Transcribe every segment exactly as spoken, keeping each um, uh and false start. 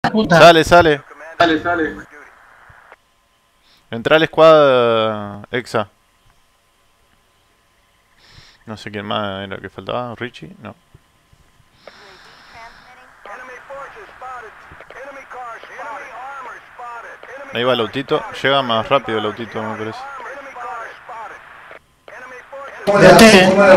Puta. Sale, sale. Sale, sale. Entra al squad Exa. No sé quién más era que faltaba. ¿Richie? No. Ahí va el autito. Llega más rápido el autito, me parece. Vete.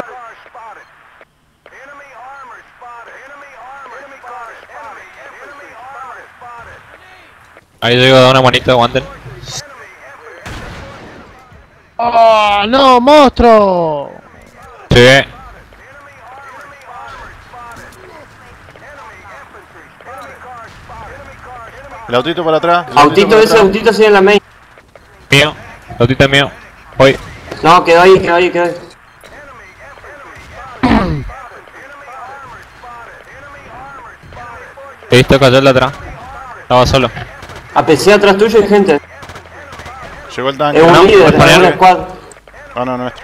Ahí llego a una manita, aguanten. ¡Oh, no, monstruo! Sí. El autito para atrás. El Autito para ese, atrás. autito ese en la main. Mío. El autito es mío. Voy. No, quedó ahí, quedó ahí, quedó ahí. He visto cayó el atrás. Estaba solo. A P C atrás tuyo hay gente. Llegó el tanque. Es un No, líder, no, es un no, squad. no, no, nuestro.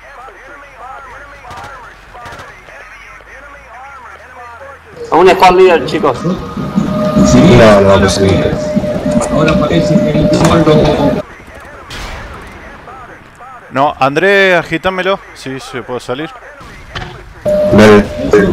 A un squad líder, chicos. Sí, no, no, pues sí. Ahora parece que el No, Andrés, agítamelo. Sí, sí, puedo salir. Dale.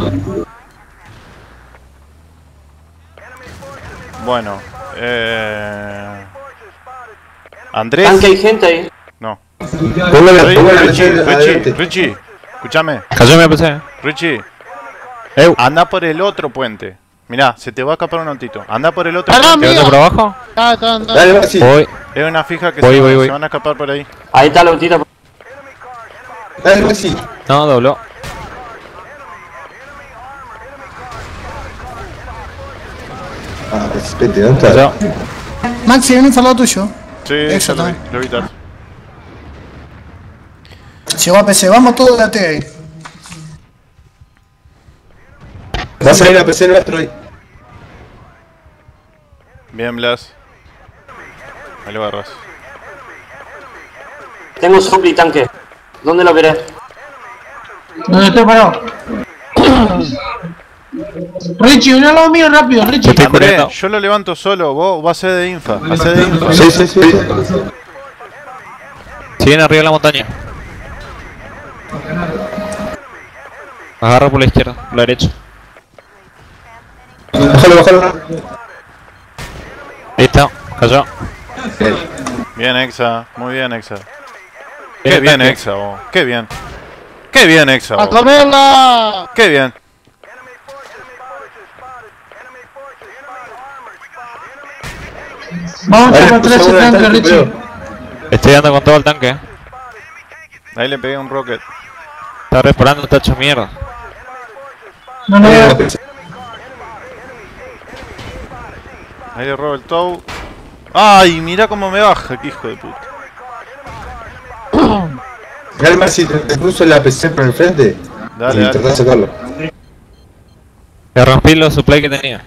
Bueno, eh... Andrés. Tanque hay gente ahí. No. Póngale, Ri- póngale Richie, Richie, adelante. Richie, escúchame. Cayó mi A P C. Richie, Eu. anda por el otro puente. Mirá, se te va a escapar un autito. Anda por el otro ¡Ah, no, puente. ¿Qué otro por abajo? Ah, está, está. Dale, Maxi. Voy. Es una fija que Voy, se, voy, se voy. van a escapar por ahí. Ahí está el autito. Dale, Maxi. No, dobló. Ah, espérate, ¿dónde está? Cayó. Maxi, hay un instalado tuyo. Sí, Eso ya lo vi, también. lo vi tarde. Llegó a P C, vamos todos de A T ahí. Va a salir la P C nuestro ahí. Bien, Blas. Ahí lo agarras. Tengo supply tanque. ¿Dónde lo querés? ¿Dónde estoy parado? Richie, un al lado mío rápido, Richie. Estoy Andrés, corriendo. yo lo levanto solo, vos vas a ser de infa. Hacé de infa. Sí, sí, sí. Siguen arriba de la montaña. Agarra por la izquierda, por la derecha. Bájalo, bájalo. Ahí está, cayó. Bien, Exa. Muy bien, Exa. Viene Qué el bien, tanque. Exa, vos. Qué bien. Qué bien, Exa, ¡A vos. comerla! Qué bien. Vamos a Dale, encontrar ese seguro del tanque, tanque, Richie. pero- Estoy dando con todo el tanque. Ahí le pegué un rocket. Está reparando, está hecho mierda. No, no, Ahí la no. P C. Ahí le robo el tow. Ay, mira cómo me baja, qué hijo de puta. Dale, Maxi, te, te cruzo la P C por el frente. Dale, y dale. tratá de sacarlo. Le rompí los supply que tenía.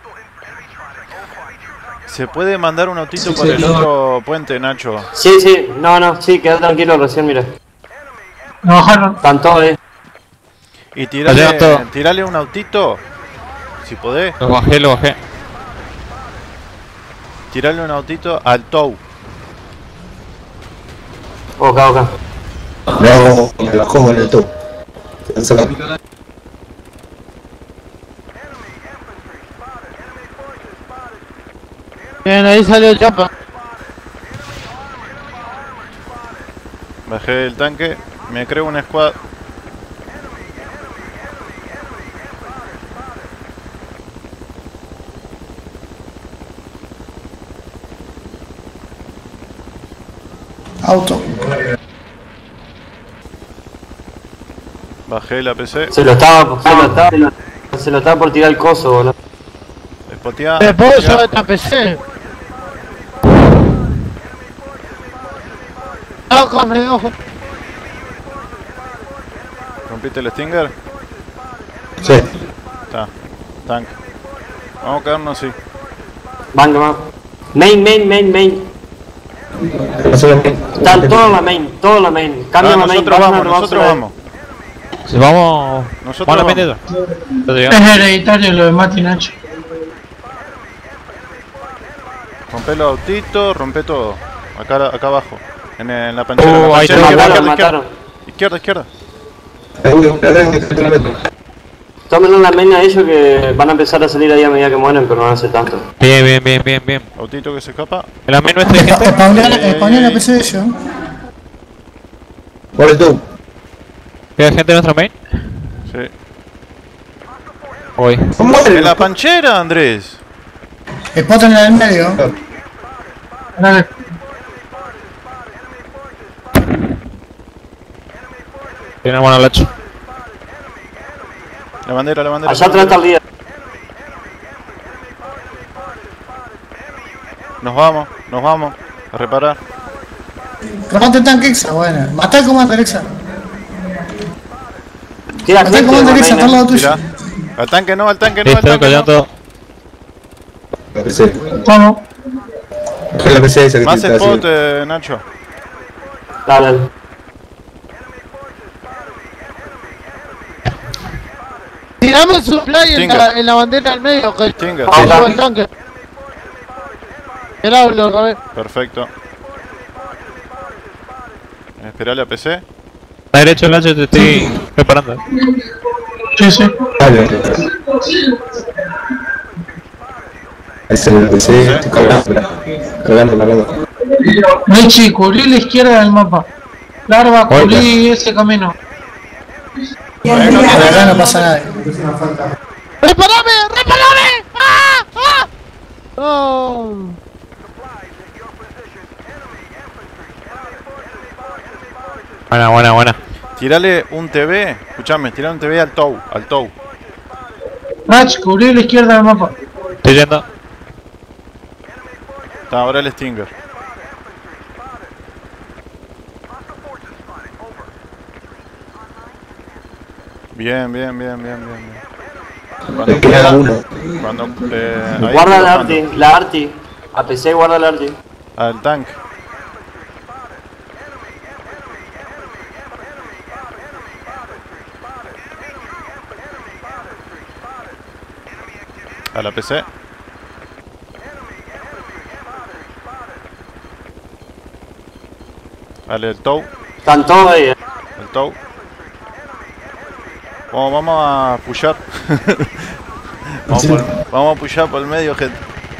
¿Se puede mandar un autito por el otro puente, Nacho? Sí, sí. No, no, sí, quedó tranquilo recién, mira. No bajaron. Están todos ahí. Y tirale, Llevan todo. tirale un autito. Si podés. Lo bajé, lo bajé. Tirale un autito al tow. Ok, ok. No, me bajó con el top. Te van a sacar. Bien, ahí salió el chapa. Bajé el tanque. Me creo un squad. Auto. Bajé la P C. Se lo estaba, se lo estaba, se lo, se lo estaba por tirar el coso, boludo. Spoteá. ¿Me puedo spoteá. llevar esta P C? Ojo, me ojo. ¿Rompiste el Stinger? Sí. Está. Tank. Vamos a quedarnos así. Van, van. Main, main, main, main. Pasó la main. Están todos en la main, todos en la main. Cambia Ah, la main. nosotros vayan vamos, a nosotros a- vamos. Si vamos. Nosotros Vamos a la vamos. pendiente. Ya te digo. Es hereditario lo de Mati Nacho. Rompe los autitos, rompe todo. Acá, acá abajo. En, en la panchera. Uh, la ahí panchera, te izquierda, mataron, izquierda, mataron. izquierda, izquierda. Tómenle la mena a ellos que van a empezar a salir ahí a medida que mueren, pero no van a hacer tanto. Bien, bien, bien, bien, bien. Autito que se escapa. ¿En la main nuestra hay gente? Español la P C de ellos. Por el tú. ¿Queda gente en nuestra main? Sí. Voy. En la panchera, Andrés. Spot en el medio. Dale. Tiene buena lacho. La bandera, la bandera. Allá atrás está el líder. Nos vamos, nos vamos. A reparar. Robate el tanque Exa, bueno. Matá al comando Exa. Tira Matá al gente comando de la Exa, está al mena. lado tuyo. Tira. Al tanque no, al tanque no, al Listo, tanque no. callando. La P C. Vamos. La P C esa que Más te está spot, haciendo. eh, Nacho. Dale, dale. Tirame el supply en Tinga. la, en la bandera del medio, que Tinga. que Sí. lleva el tanque. El hablo, Robert. Perfecto. Esperá la P C. A la derecha, lacho, te estoy preparando. Sí, sí. Dale. Ahí se la P C. Estoy cargando. Cargando, cargando. Mechi, cubrí la izquierda del mapa. Larva, Oiga. cubrí ese camino. Acá no pasa nada. ¡Reparame! ¡Reparame! ¡Ah! ¡Ah! ¡Oh! Buena, buena, buena. Tirale un T V. Escuchame, tirale un T V al tow, al tow. Match, cubrí la izquierda del mapa. Estoy yendo. Está ahora el Stinger. Bien, bien, bien, bien, bien, bien. Cuando Le queda pueda, uno. cuando eh, ahí Guarda estoy la bajando. arti, la arti. A P C guarda la arti. Al tanque. A la P C. Dale el tow, Están todos ahí, eh. el tow. Vamos, vamos a pushar. vamos, por, vamos a pushar por el medio, gente.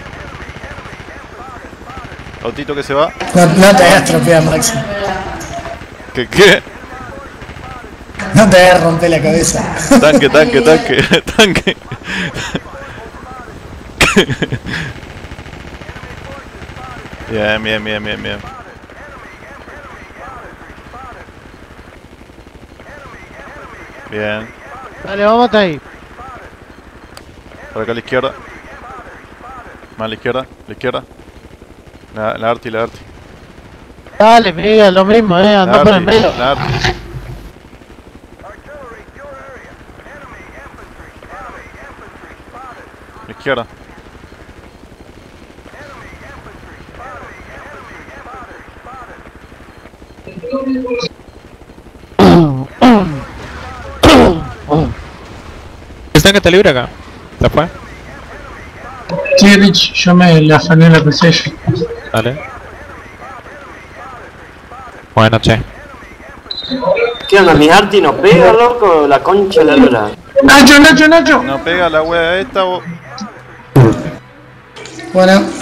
Autito que se va. No, no te hagas tropear, Maxi. ¿Qué qué? No te hagas romper la cabeza. Tanque, tanque, tanque, tanque. Bien, bien, bien, bien, bien. Bien. Dale, vamos hasta ahí. Por acá a la izquierda. Más a la izquierda, la izquierda. La, la Arti, la Arti. Dale, Miguel, lo mismo, eh. La Andá por el Arti, medio. la Arti. La izquierda. ¿El tanque está libre acá? ¿Se fue? Sí, Rich, yo me le afané la P C. Dale. Bueno, che. ¿Qué onda? Mi arti no pega, loco. La concha de la lora. Nacho, Nacho, Nacho. No pega la wea esta o... Bueno,